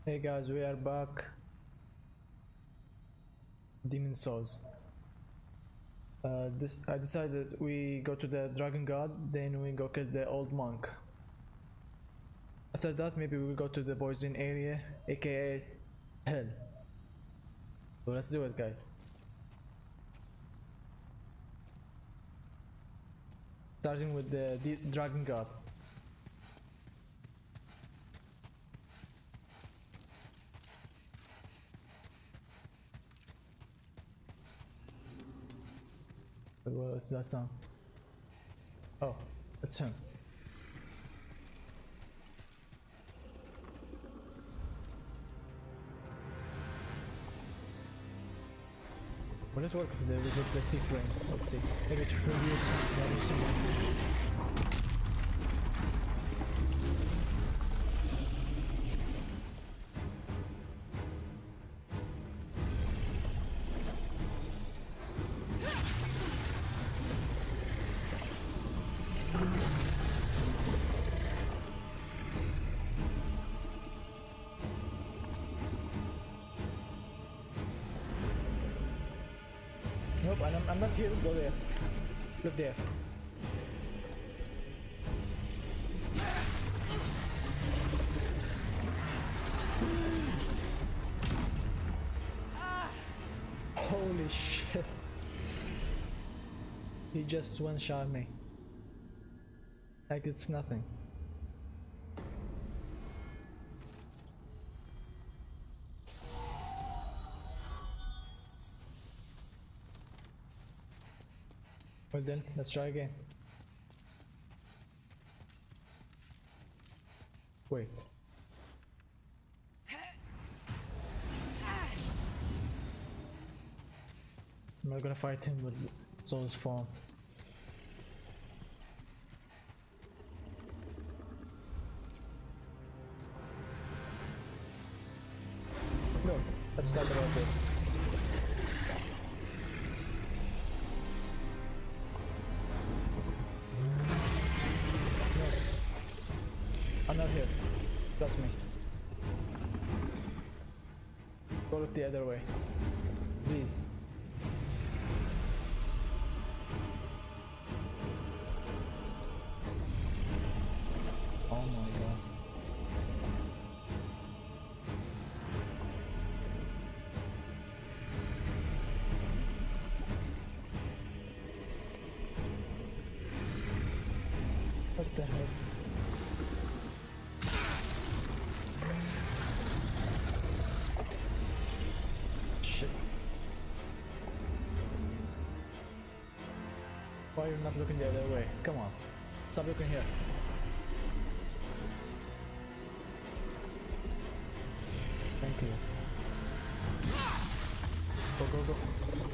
Hey guys, we are back. Demon Souls. This I decided we go to the Dragon God, then we go kill the old monk. After that, maybe we will go to the poison area, aka Hell. So let's do it, guys. Starting with the Dragon God. What's that sound? Oh, it's him. Will it work with the thief ring? Let's see. Maybe to reduce someone. Nope, I'm not here. Go there. Look there. Holy shit. He just one-shot me. Like it's nothing. Well then, let's try again. Wait. I'm not gonna fight him with Soul's form. No, let's talk about this. I'm not here. Trust me. Go look the other way. Please. Oh my god. What the heck? Shit. Why are you not looking the other way? Come on. Stop looking here. Thank you. Go, go, go.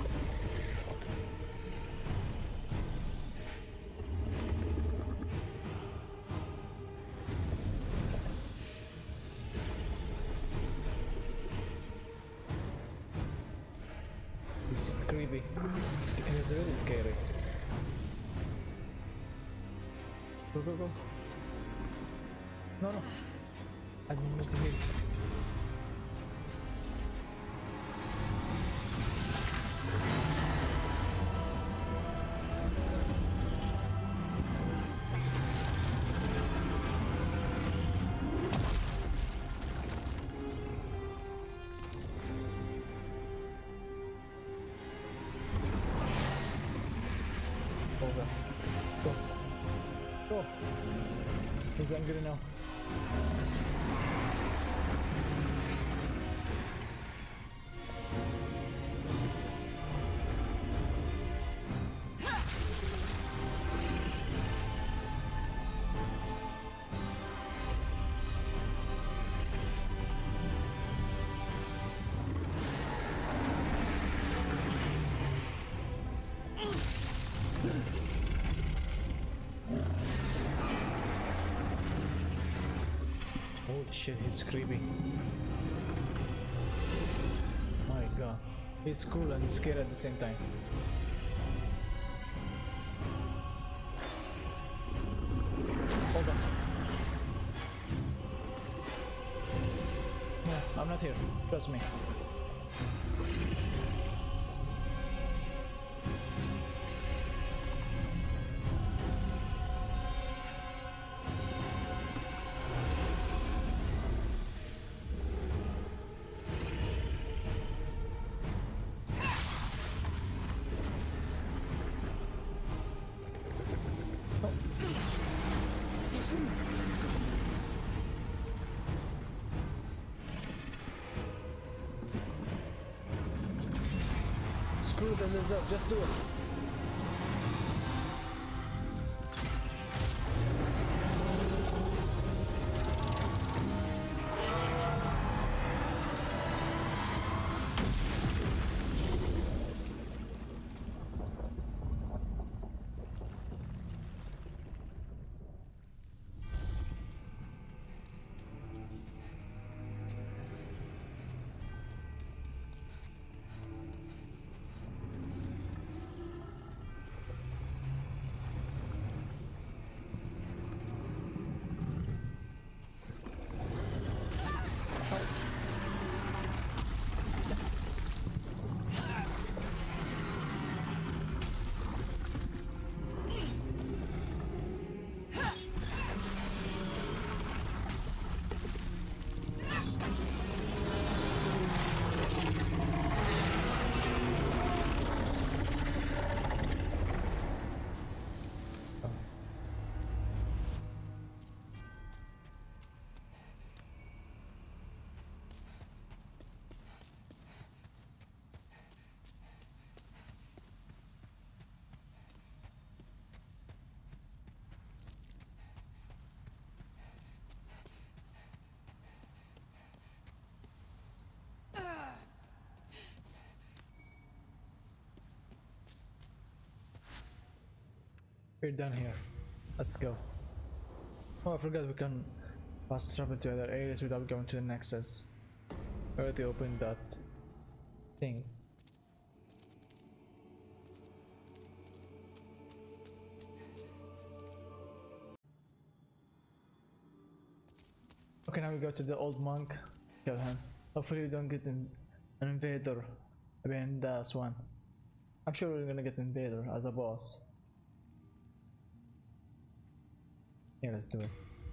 It's creepy. It's really scary. Go, go, go. No, no. I didn't mean to hit. Over. Go. Go. He's angry now. Holy shit, he's creepy. My god. He's cool and scared at the same time. Hold on. No. I'm not here. Trust me. Screw the lizard, just do it. We're done here. Let's go. Oh, I forgot we can fast travel to other areas without going to the Nexus. I already opened that thing. Okay, now we go to the old monk. Kill him. Hopefully we don't get an invader. I mean, that's one. I'm sure we're gonna get invader as a boss. Yeah, let's do it.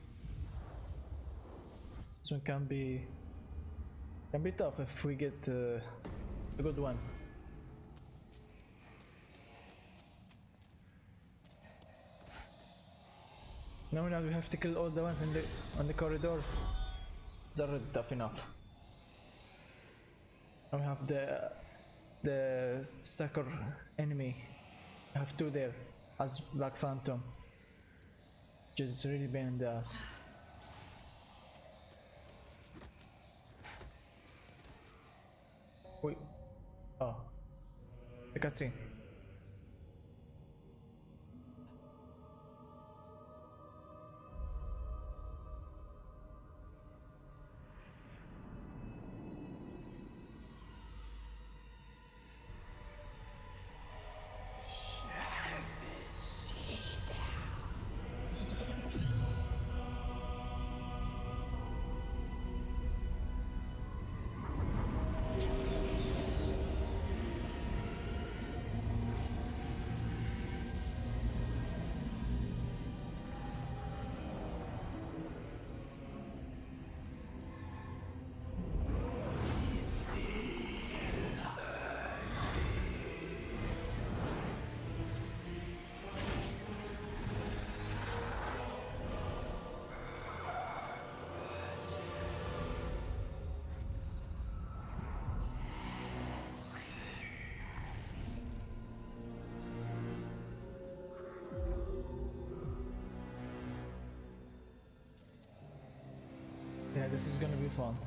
This one can be tough if we get a good one. Now we have to kill all the ones in on the corridor. It's already tough enough. Now we have the sucker enemy. I have two there as Black Phantom. Which is really pain in the ass. Wait. Oh. The cutscene. Yeah, this is gonna be fun.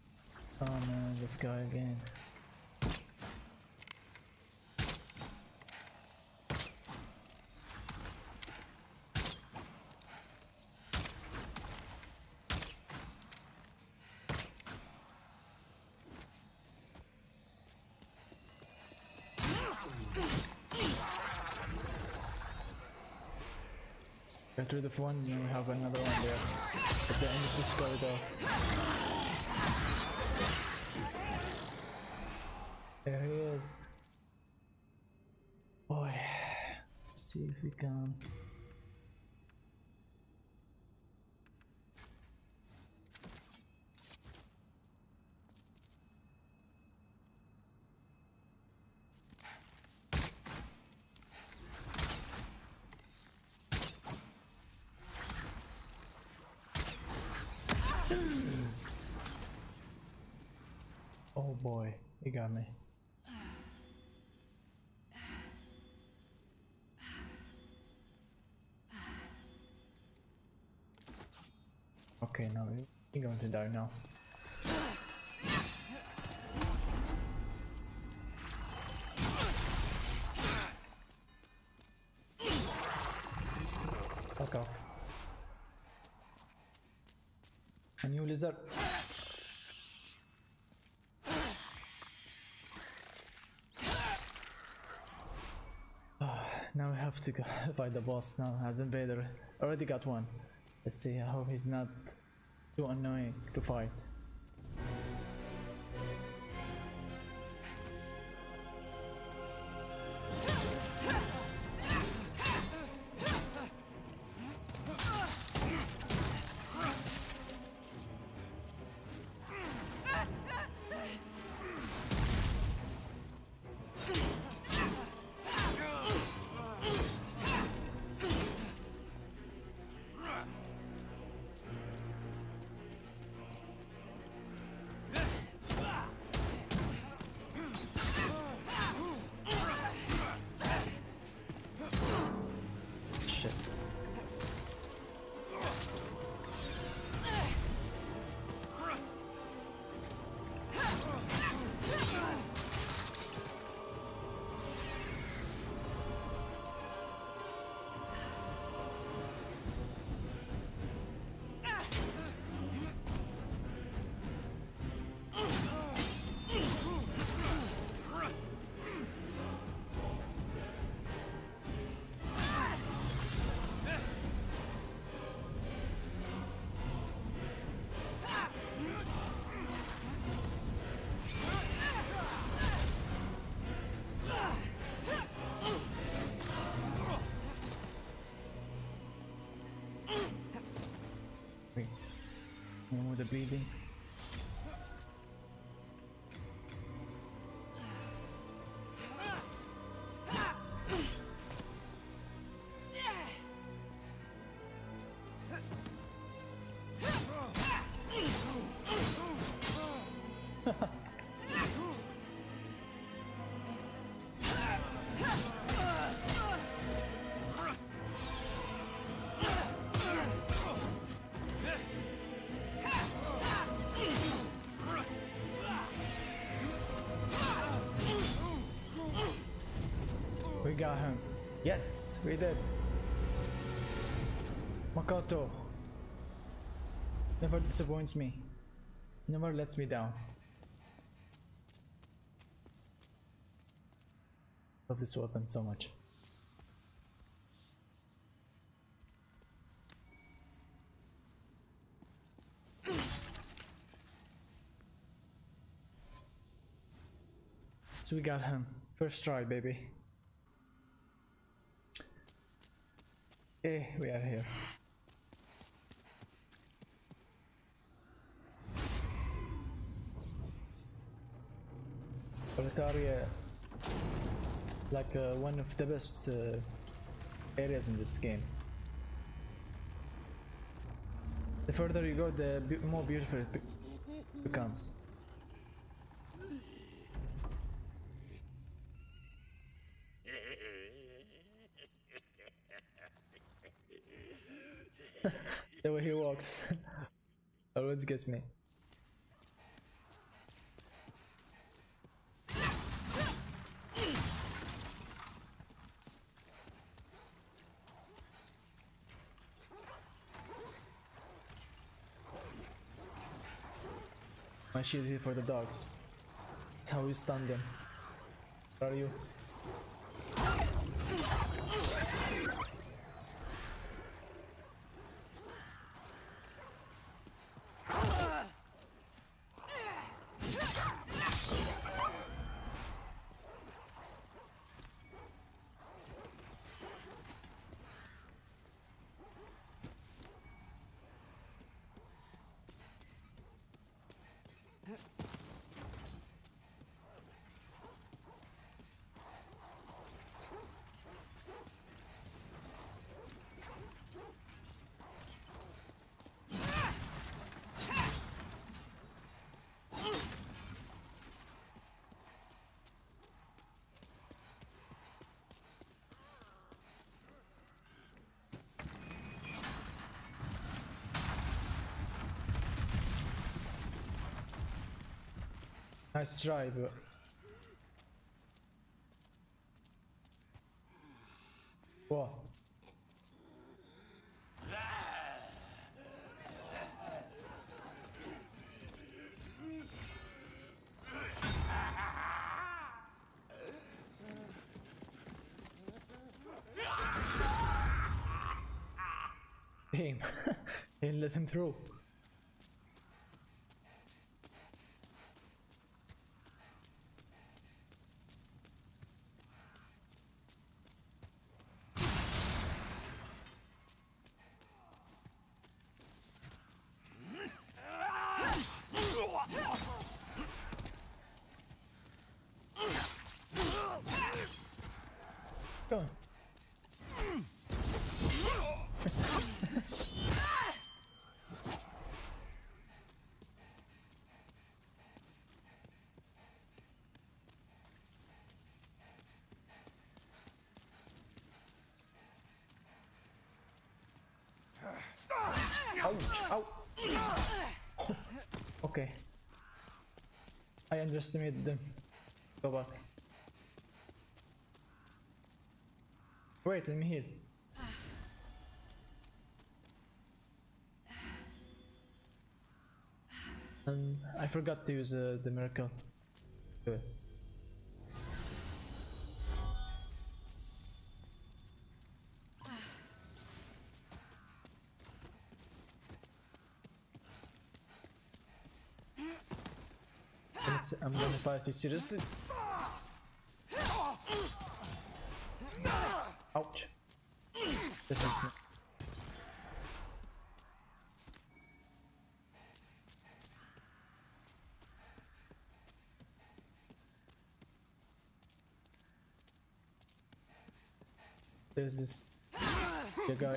Oh man, this guy again. Get rid of one, and we have another one there at the end of this corridor. There he is. Boy, let's see if we can. Oh boy, he got me. Okay, now we're going to die now. Fuck off. A new lizard. Now we have to go fight the boss now as Invader. Already got one. Let's see how he's not too annoying to fight. With the bleeding. We got him. Yes, we did. Makoto never disappoints me. Never lets me down. Love this weapon so much. So we got him. First try, baby. Okay, we are here. Boletaria, like one of the best areas in this game. The further you go, the more beautiful it becomes. The way he walks always gets me. My shield here for the dogs. That's how we stun them. Where are you? Nice try, but what? Damn, didn't let him through. Go on. Ouch! Ow! Okay. I underestimated them. Go back. Wait, let me heal. I forgot to use the miracle. Good. I'm gonna fight you seriously. Ouch. This is there's this the guy.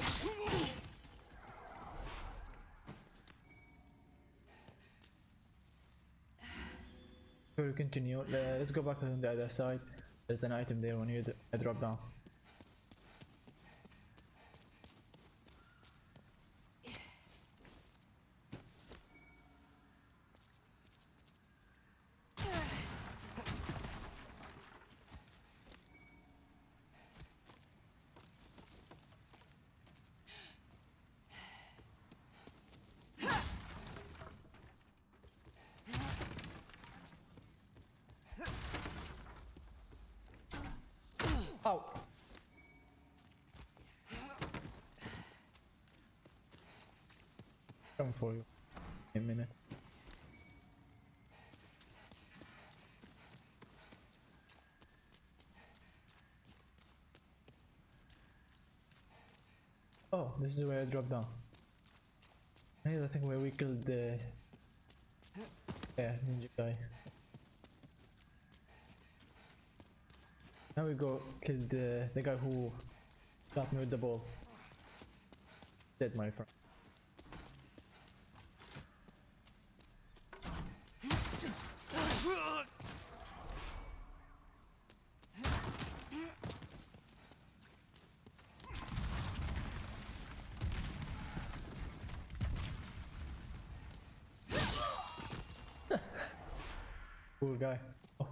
Before we continue, let's go back on the other side. There's an item there when you drop down. Ow! Come for you in a minute. Oh, this is where I drop down. I think where we killed the ninja guy. Now we go kill the guy who got me with the ball. Dead, my friend. Poor guy. Oh.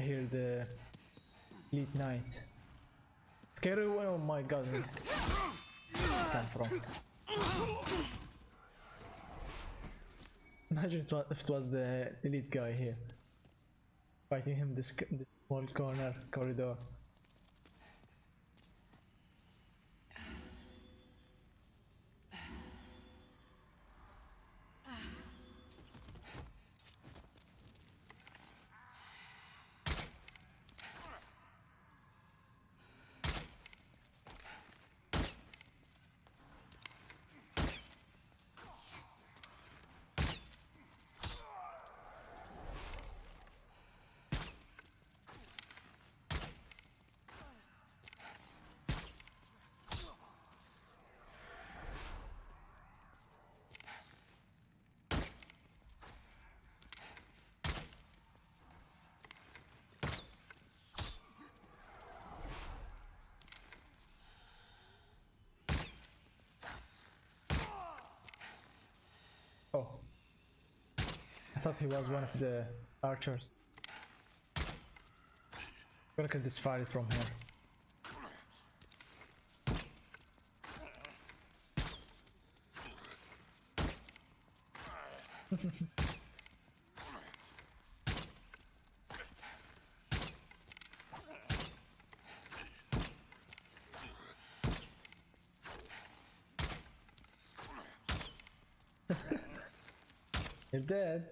hear the elite knight. Scary one, oh my god. Where come from? Imagine if it was the elite guy here. Fighting him this small corridor. Oh, I thought he was one of the archers. I'm gonna kill this fire from here. You're dead.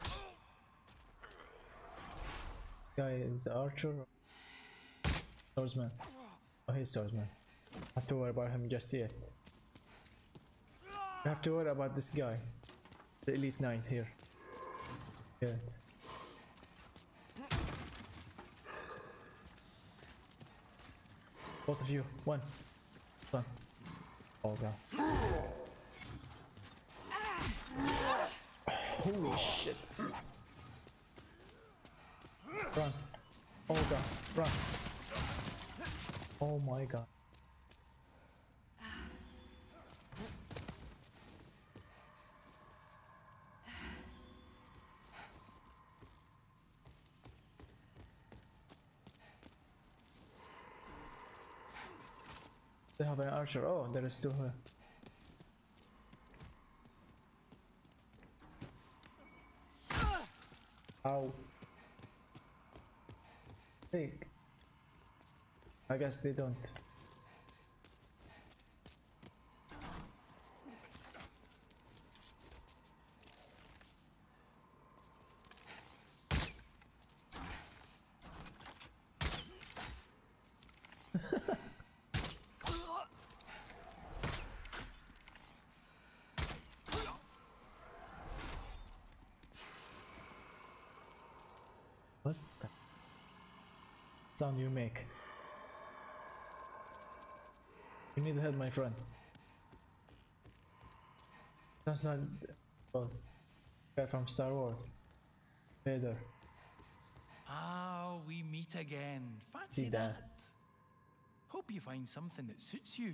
Guy is archer or swordsman. Oh, he's swordsman. Have to worry about him just yet. You have to worry about this guy, the elite knight here. Good. Both of you, one. Oh god. Holy shit. Run. Oh god, run. Oh my god. They have an archer. Oh, there is two here. Ow. Big. I guess they don't. What the sound you make? You need help, my friend. Sounds like guy from Star Wars. Vader. Ah, we meet again. Fancy See that. that. Hope you find something that suits you.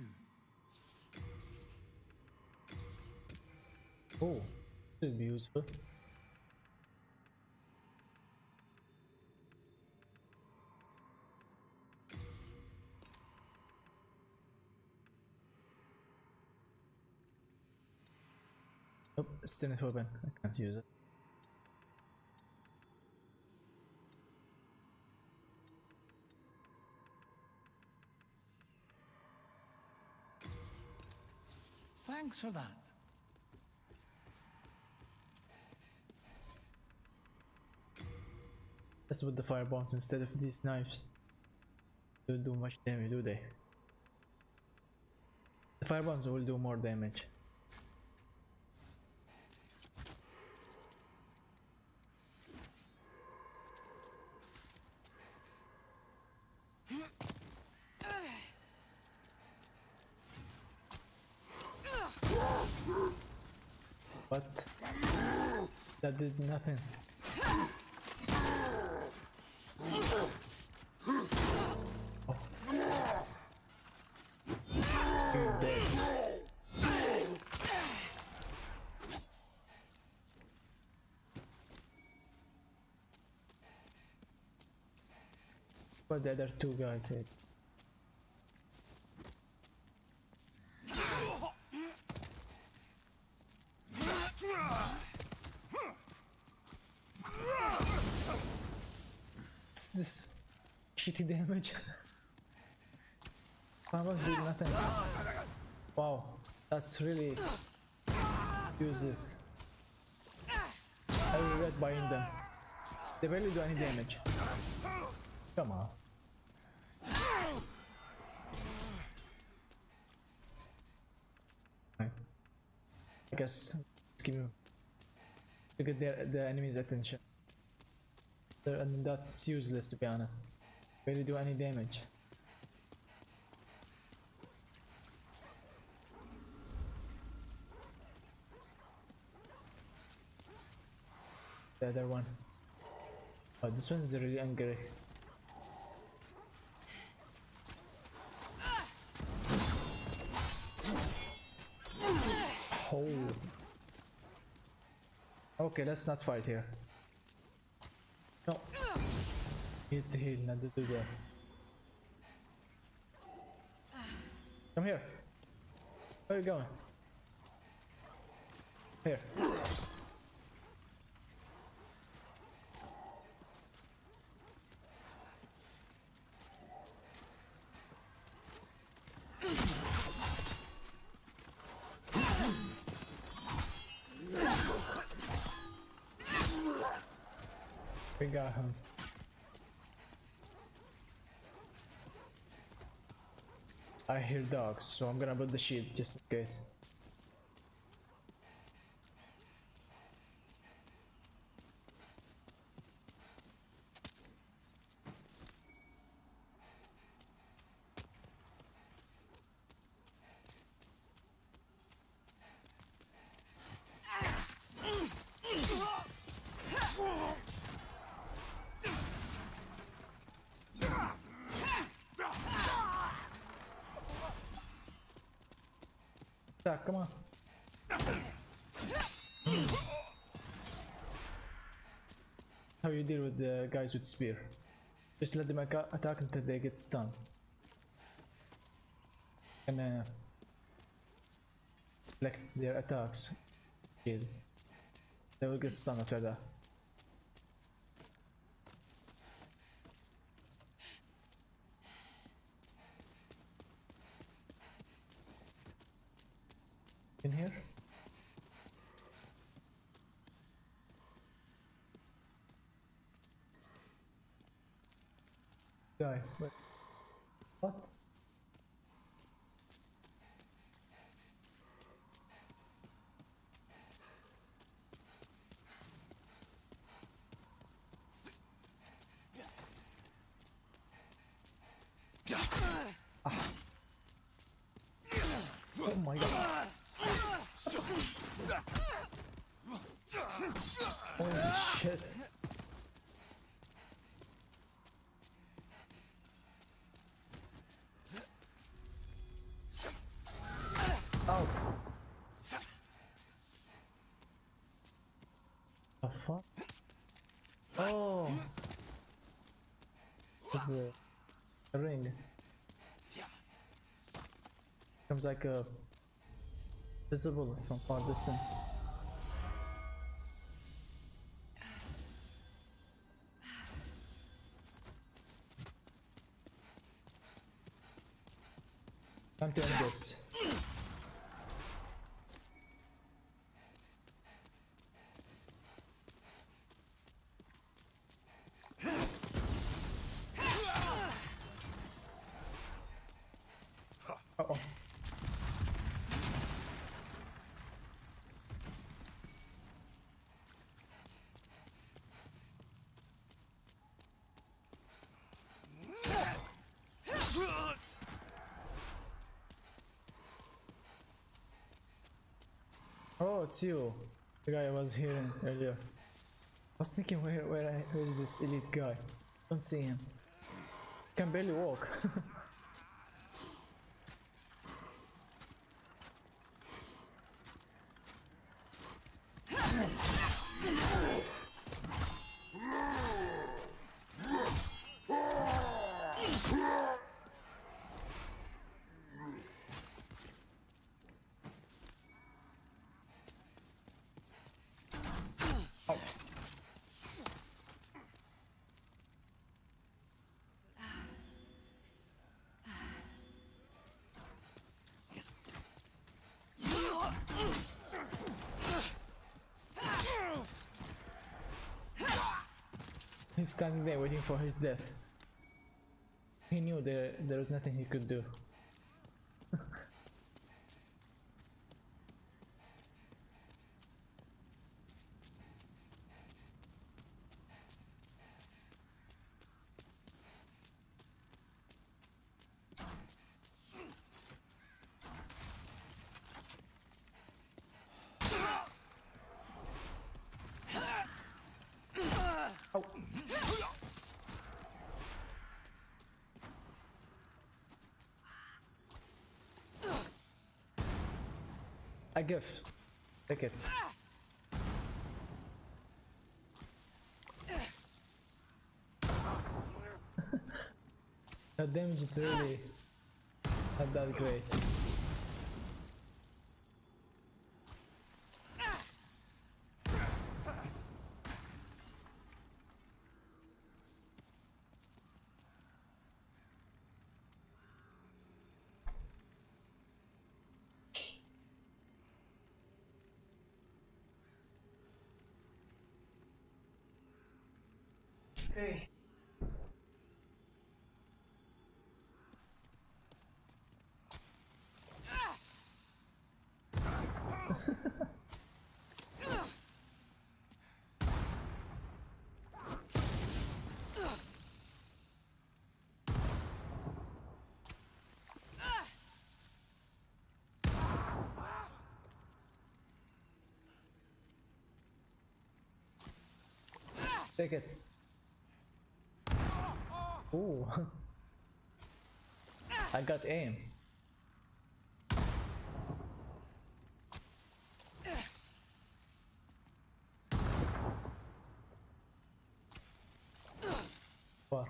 Oh, this will be useful. Nope, still not open. I can't use it. Thanks for that. That's with the firebombs instead of these knives. Don't do much damage, do they? The firebombs will do more damage. What? That did nothing. Oh. You're dead. about the other two guys here? What's this shitty damage? Farmers did nothing. Wow, that's really useless. I regret buying them. They barely do any damage. Come on. I guess to get the enemy's attention. And that's useless, to be honest. Barely do any damage. The other one. Oh, this one is really angry. Oh. Okay, let's not fight here. No. Need to heal, not to do that. Come here. Where are you going? Here. We got him. I hear dogs, so I'm gonna put the shield just in case. Come on. How you deal with the guys with spear? Just let them attack until they get stunned. And like their attacks, they will get stunned after that. In here? Guy, but what? Ah. Oh my god. Holy shit. Oh. The fuck? Oh. It's a ring. Comes like a visible from far distance. Time to end this. Uh-oh. Oh, it's you. The guy I was hearing earlier. I was thinking where is this elite guy? Don't see him. Can barely walk. standing there waiting for his death. He knew there was nothing he could do. Oh. A gift. Take it. The damage is really not that great. Okay. Take it. Ooh. I got aim. Wow.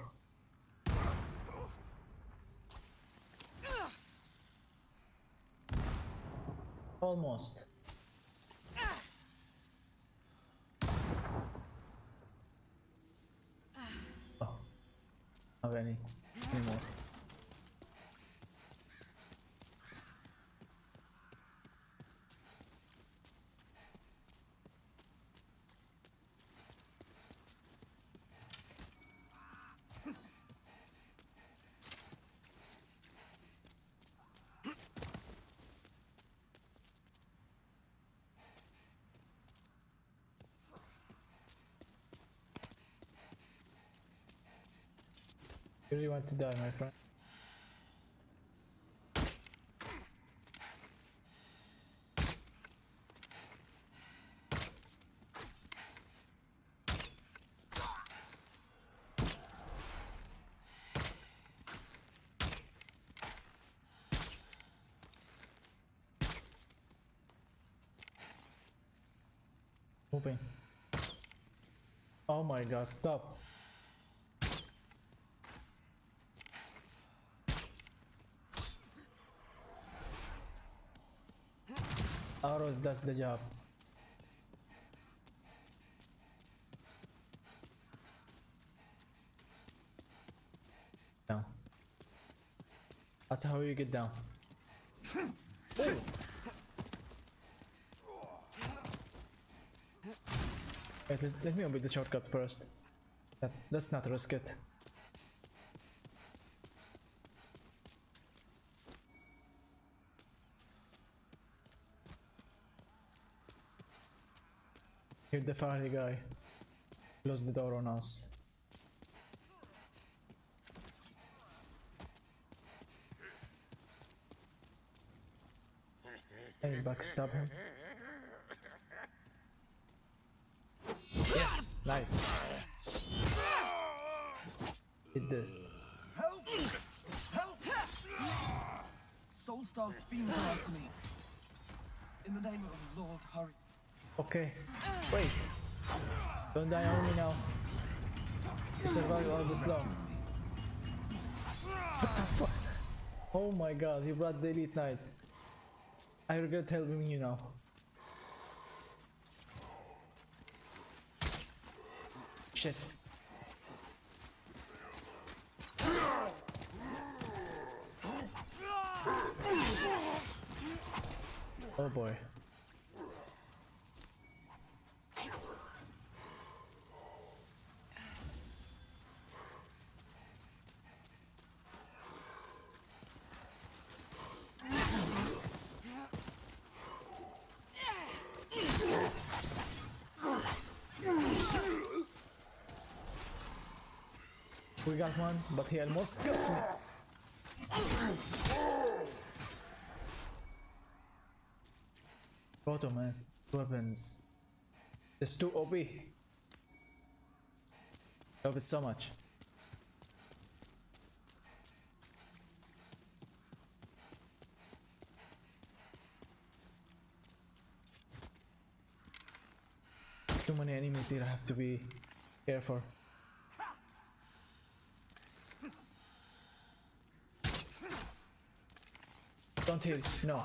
Almost. Oh. Not any anymore. You really want to die, my friend? Moving. Oh my god, stop. Arrows does the job. Down. That's how you get down. Wait, let me open the shortcut first. Let's not risk it. Here the fiery guy. Close the door on us. Hey, backstab him. Yes, nice. Hit this. Help! Help! Soul-starved fiends are after me. In the name of the Lord, hurry. Okay. Wait. Don't die on me now. You survived all this long. What the fuck? Oh my god, he brought the Elite Knight. I regret helping you now. Shit. Oh boy. We got one, but he almost got me. Photo, man. Weapons. It's too OP. Love it so much. Too many enemies here, I have to be careful. Don't heal, no.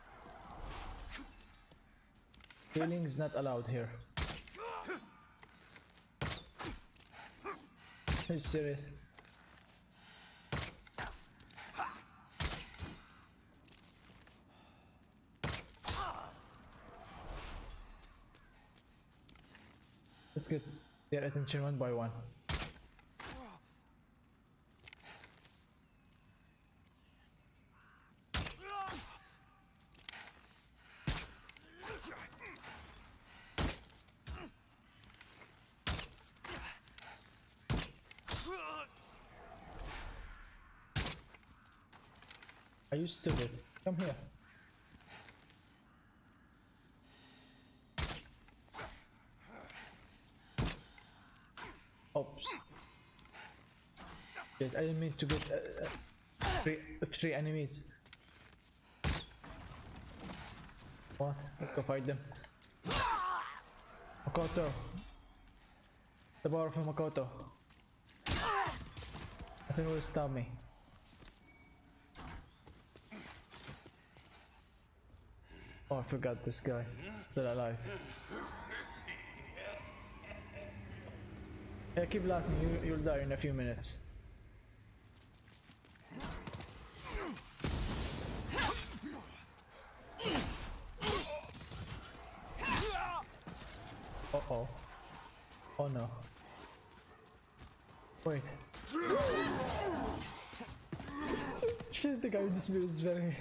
Healing is not allowed here. Are you serious? Let's get their attention one by one. Are you stupid? Come here. Oops. Shit, I didn't mean to get three enemies. What? Let's go fight them. Makoto. The powerful Makoto. I think it will stop me. Oh, I forgot this guy. Still alive. Yeah, keep laughing, you'll die in a few minutes. Uh-oh. Oh no. Wait. Shit, the guy with the spear is very...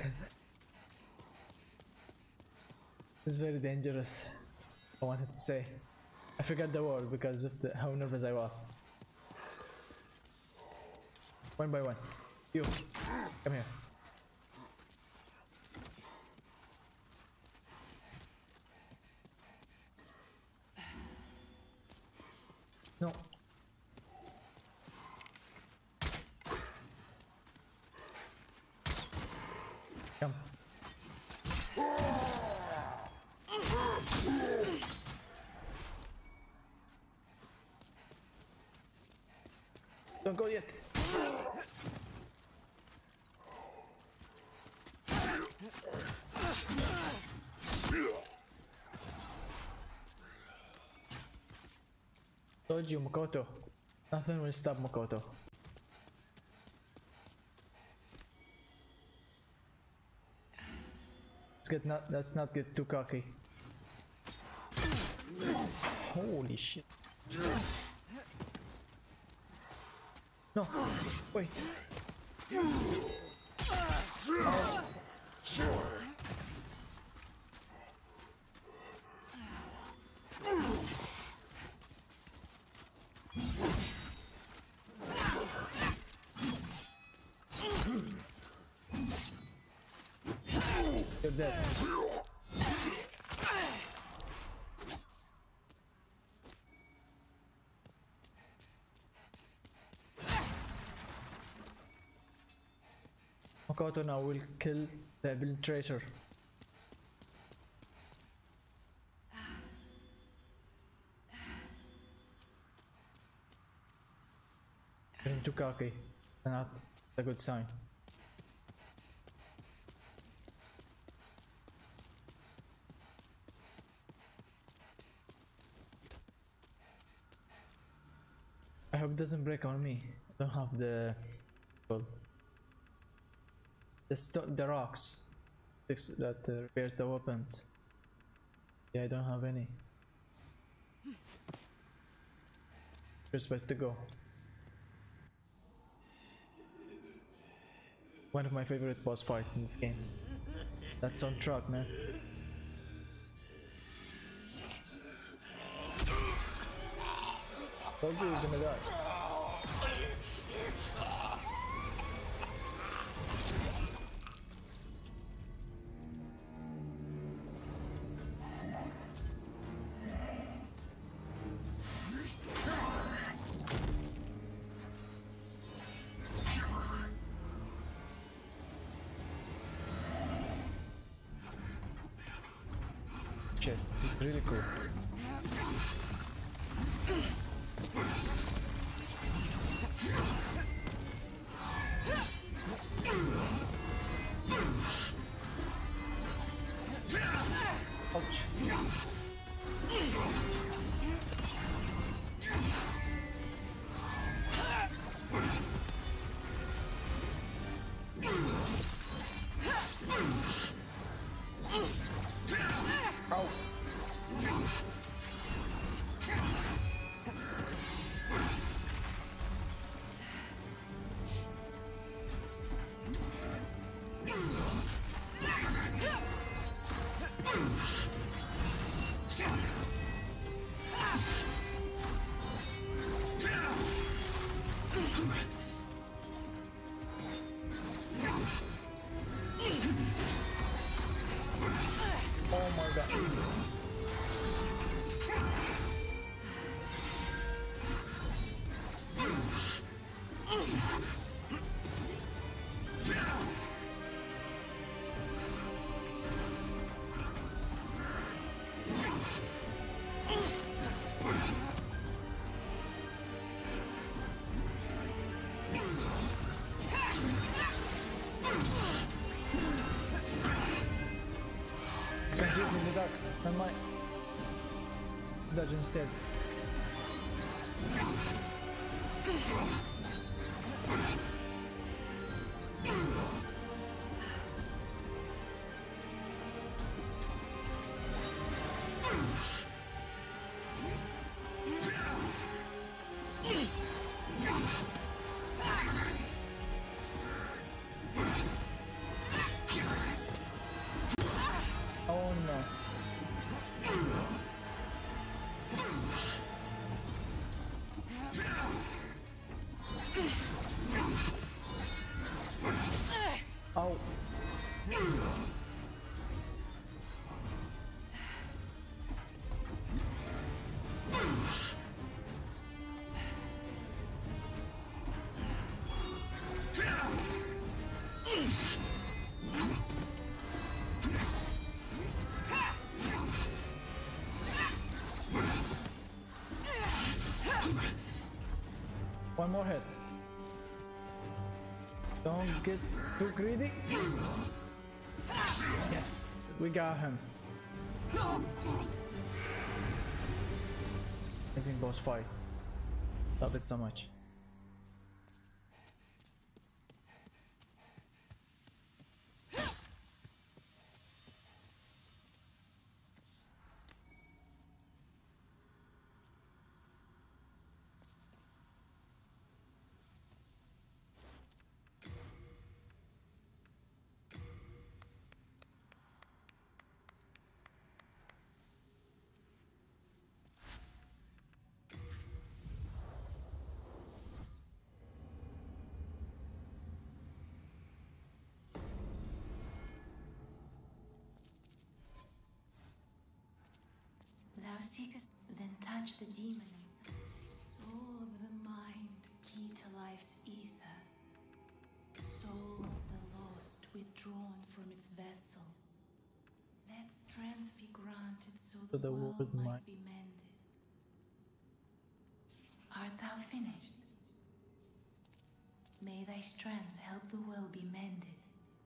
it's very dangerous. I wanted to say. I forgot the word because of how nervous I was. One by one. You. Come here. No. Come. Don't go yet. Told you, Makoto. Nothing will stop Makoto. Let's not get too cocky. Holy shit. No, wait. Oh. You're dead. Makoto now will kill the infiltrator. Getting too cocky. It's not a good sign. I hope it doesn't break on me. I don't have the... well, the rocks that repairs the weapons. Yeah, I don't have any. Just best to go. One of my favorite boss fights in this game. That's on track, man. Told you he's gonna die. Shit, it's really cool. Ouch. Ow. Oh my god. You can see it in the dark. Never mind. Let's dodge instead. Oh no. Oh. One more hit. Don't get too greedy. Yes, we got him. Amazing boss fight. Love it so much. Thou seekest, then touch the demon inside. Soul of the mind, key to life's ether. Soul of the lost, withdrawn from its vessel. Let strength be granted so the world might be mended. Art thou finished? May thy strength help the world be mended.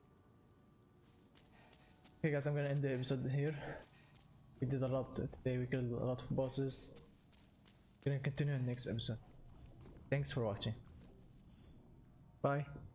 Okay guys, I'm gonna end the episode here. We did a lot today, we killed a lot of bosses. We're gonna continue in the next episode. Thanks for watching. Bye.